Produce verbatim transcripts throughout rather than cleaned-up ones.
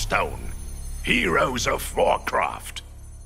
Hearthstone. Heroes of Warcraft.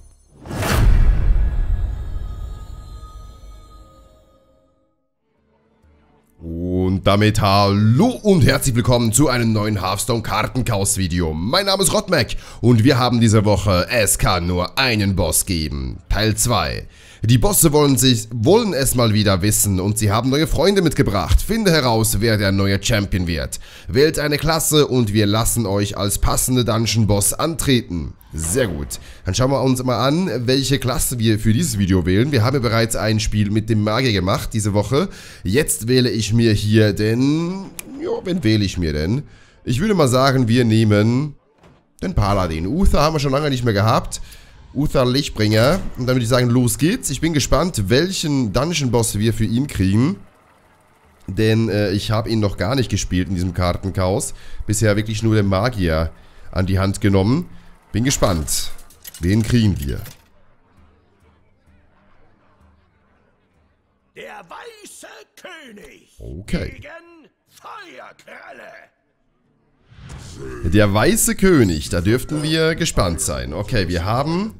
Und damit hallo und herzlich willkommen zu einem neuen Hearthstone Kartenchaos Video. Mein Name ist Rotmac und wir haben diese Woche Es kann nur einen Boss geben, Teil zwei. Die Bosse wollen, sich, wollen es mal wieder wissen und sie haben neue Freunde mitgebracht. Finde heraus, wer der neue Champion wird. Wählt eine Klasse und wir lassen euch als passende Dungeon Boss antreten. Sehr gut. Dann schauen wir uns mal an, welche Klasse wir für dieses Video wählen. Wir haben ja bereits ein Spiel mit dem Magier gemacht diese Woche. Jetzt wähle ich mir hier den... Ja, wen wähle ich mir denn? Ich würde mal sagen, wir nehmen den Paladin. Uther haben wir schon lange nicht mehr gehabt. Uther Lichtbringer. Und dann würde ich sagen, los geht's. Ich bin gespannt, welchen Dungeon Boss wir für ihn kriegen. Denn äh, ich habe ihn noch gar nicht gespielt in diesem Kartenchaos. Bisher wirklich nur den Magier an die Hand genommen. Bin gespannt. Wen kriegen wir? Der weiße König. Okay. Gegen Feuerkralle. Der weiße König. Da dürften wir gespannt sein. Okay, wir haben...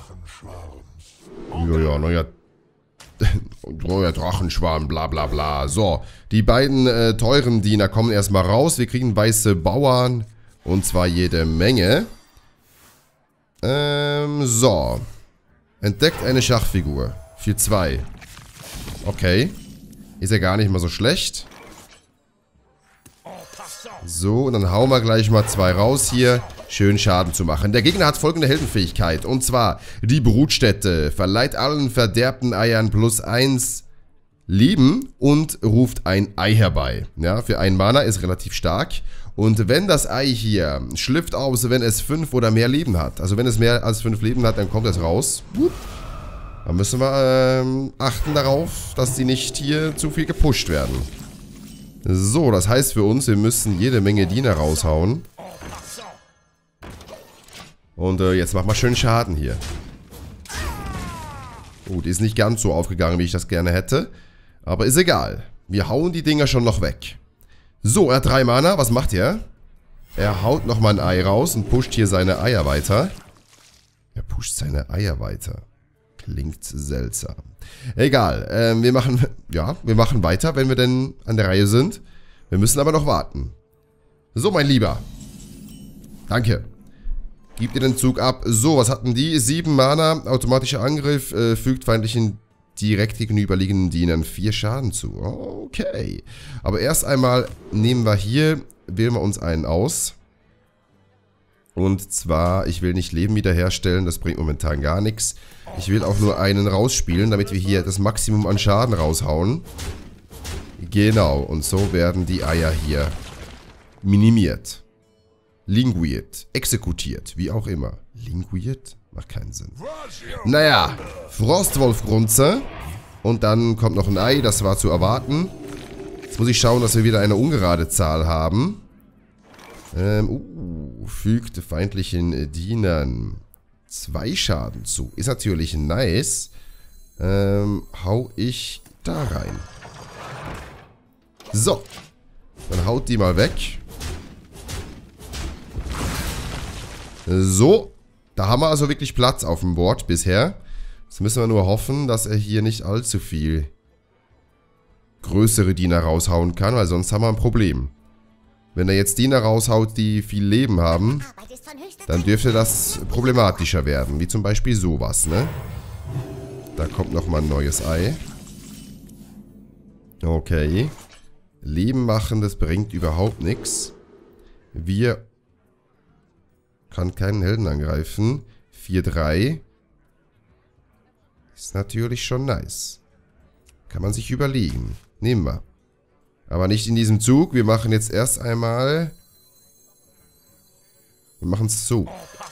Ja, ja, neuer... neuer Drachenschwarm, bla bla bla. So, die beiden äh, teuren Diener kommen erstmal raus. Wir kriegen weiße Bauern. Und zwar jede Menge. Ähm, so. Entdeckt eine Schachfigur. Für zwei. Okay. Ist ja gar nicht mal so schlecht. So, und dann hauen wir gleich mal zwei raus hier. Schön Schaden zu machen. Der Gegner hat folgende Heldenfähigkeit. Und zwar die Brutstätte. Verleiht allen verderbten Eiern plus eins Leben und ruft ein Ei herbei. Ja, für einen Mana ist relativ stark. Und wenn das Ei hier schlüpft aus, wenn es fünf oder mehr Leben hat. Also wenn es mehr als fünf Leben hat, dann kommt es raus. Dann müssen wir ähm, achten darauf, dass die nicht hier zu viel gepusht werden. So, das heißt für uns, wir müssen jede Menge Diener raushauen. Und äh, jetzt machen wir schön Schaden hier. Oh, die ist nicht ganz so aufgegangen, wie ich das gerne hätte. Aber ist egal. Wir hauen die Dinger schon noch weg. So, er hat drei Mana. Was macht er? Er haut nochmal ein Ei raus und pusht hier seine Eier weiter. Er pusht seine Eier weiter. Klingt seltsam. Egal. Ähm, wir machen, ja, wir machen weiter, wenn wir denn an der Reihe sind. Wir müssen aber noch warten. So, mein Lieber. Danke. Gib dir den Zug ab. So, was hatten die? Sieben Mana. Automatischer Angriff. Äh, fügt feindlichen direkt gegenüberliegenden Dienern vier Schaden zu. Okay. Aber erst einmal nehmen wir hier, wählen wir uns einen aus. Und zwar, ich will nicht Leben wiederherstellen, das bringt momentan gar nichts. Ich will auch nur einen rausspielen, damit wir hier das Maximum an Schaden raushauen. Genau, und so werden die Eier hier minimiert. Linguiert, exekutiert, wie auch immer. Linguiert? Macht keinen Sinn. Naja, Frostwolfgrunze. Und dann kommt noch ein Ei, das war zu erwarten. Jetzt muss ich schauen, dass wir wieder eine ungerade Zahl haben. Ähm, uh, fügt feindlichen Dienern zwei Schaden zu. Ist natürlich nice. Ähm, hau ich da rein. So. Dann haut die mal weg. So. Da haben wir also wirklich Platz auf dem Board bisher. Jetzt müssen wir nur hoffen, dass er hier nicht allzu viel größere Diener raushauen kann, weil sonst haben wir ein Problem. Wenn er jetzt Diener raushaut, die viel Leben haben, dann dürfte das problematischer werden. Wie zum Beispiel sowas, ne? Da kommt nochmal ein neues Ei. Okay. Leben machen, das bringt überhaupt nichts. Wir... Kann keinen Helden angreifen. vier drei. Ist natürlich schon nice. Kann man sich überlegen. Nehmen wir. Aber nicht in diesem Zug. Wir machen jetzt erst einmal... Wir machen es so.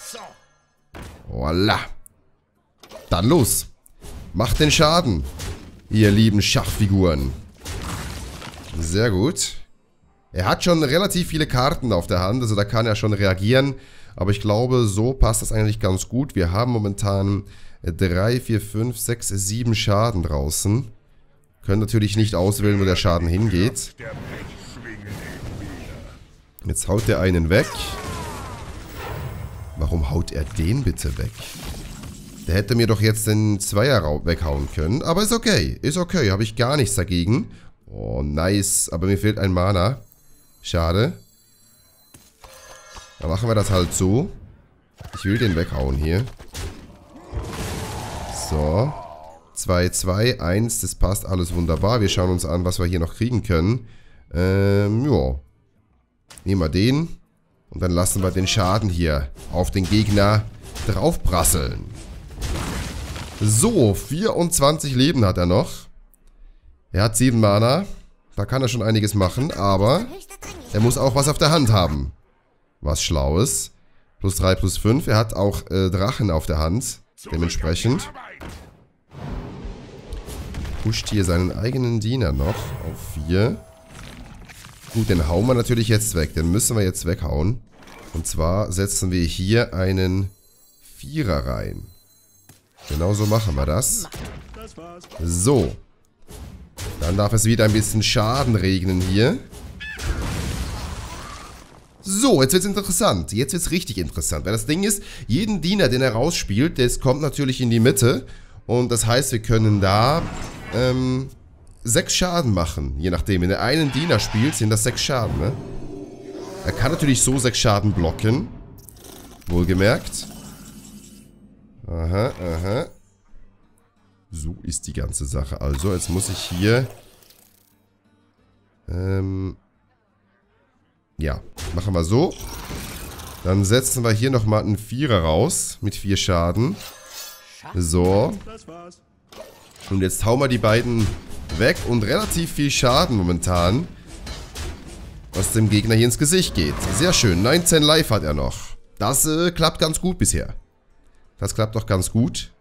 Voila. Dann los. Macht den Schaden. Ihr lieben Schachfiguren. Sehr gut. Er hat schon relativ viele Karten auf der Hand. Also da kann er schon reagieren. Aber ich glaube, so passt das eigentlich ganz gut. Wir haben momentan drei, vier, fünf, sechs, sieben Schaden draußen. Können natürlich nicht auswählen, wo der Schaden hingeht. Jetzt haut der einen weg. Warum haut er den bitte weg? Der hätte mir doch jetzt den Zweier weghauen können. Aber ist okay. Ist okay. Habe ich gar nichts dagegen. Oh, nice. Aber mir fehlt ein Mana. Schade. Dann machen wir das halt so. Ich will den weghauen hier. So. zwei, zwei, eins. Das passt alles wunderbar. Wir schauen uns an, was wir hier noch kriegen können. Ähm, ja. Nehmen wir den. Und dann lassen wir den Schaden hier auf den Gegner draufprasseln. So, vierundzwanzig Leben hat er noch. Er hat sieben Mana. Da kann er schon einiges machen, aber er muss auch was auf der Hand haben. Was Schlaues. Plus drei, plus fünf. Er hat auch äh, Drachen auf der Hand. Dementsprechend. Pusht hier seinen eigenen Diener noch auf vier. Gut, den hauen wir natürlich jetzt weg. Den müssen wir jetzt weghauen. Und zwar setzen wir hier einen Vierer rein. Genau so machen wir das. So. Dann darf es wieder ein bisschen Schaden regnen hier. So, jetzt wird es interessant. Jetzt wird es richtig interessant. Weil das Ding ist, jeden Diener, den er rausspielt, das kommt natürlich in die Mitte. Und das heißt, wir können da ähm, sechs Schaden machen. Je nachdem. Wenn er einen Diener spielt, sind das sechs Schaden, ne? Er kann natürlich so sechs Schaden blocken. Wohlgemerkt. Aha, aha. So ist die ganze Sache. Also, jetzt muss ich hier... Ähm... Ja, machen wir so. Dann setzen wir hier nochmal einen Vierer raus. Mit vier Schaden. So. Und jetzt hauen wir die beiden weg. Und relativ viel Schaden momentan. Was dem Gegner hier ins Gesicht geht. Sehr schön. neunzehn Life hat er noch. Das äh, klappt ganz gut bisher. Das klappt doch ganz gut.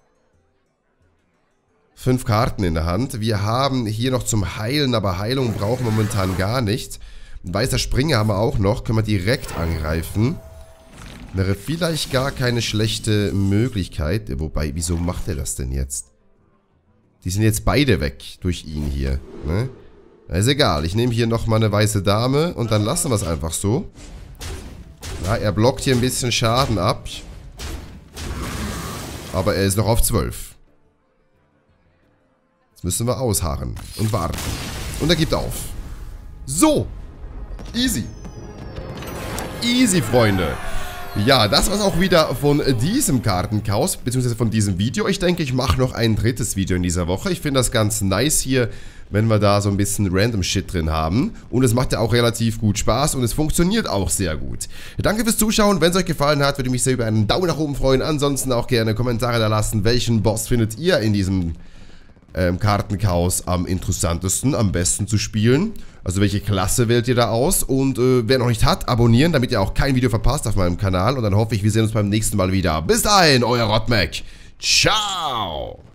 Fünf Karten in der Hand. Wir haben hier noch zum Heilen, aber Heilung brauchen wir momentan gar nicht. Ein weißer Springer haben wir auch noch. Können wir direkt angreifen. Wäre vielleicht gar keine schlechte Möglichkeit. Wobei, wieso macht er das denn jetzt? Die sind jetzt beide weg durch ihn hier. Ne? Ist egal. Ich nehme hier nochmal eine weiße Dame und dann lassen wir es einfach so. Ja, er blockt hier ein bisschen Schaden ab. Aber er ist noch auf zwölf. Jetzt müssen wir ausharren und warten. Und er gibt auf. So. Easy. Easy, Freunde. Ja, das war's auch wieder von diesem Kartenchaos, beziehungsweise von diesem Video. Ich denke, ich mache noch ein drittes Video in dieser Woche. Ich finde das ganz nice hier, wenn wir da so ein bisschen random Shit drin haben. Und es macht ja auch relativ gut Spaß und es funktioniert auch sehr gut. Danke fürs Zuschauen. Wenn es euch gefallen hat, würde ich mich sehr über einen Daumen nach oben freuen. Ansonsten auch gerne Kommentare da lassen. Welchen Boss findet ihr in diesem ähm, Kartenchaos am interessantesten, am besten zu spielen? Also welche Klasse wählt ihr da aus? Und äh, wer noch nicht hat, abonnieren, damit ihr auch kein Video verpasst auf meinem Kanal. Und dann hoffe ich, wir sehen uns beim nächsten Mal wieder. Bis dahin, euer Rotmac. Ciao!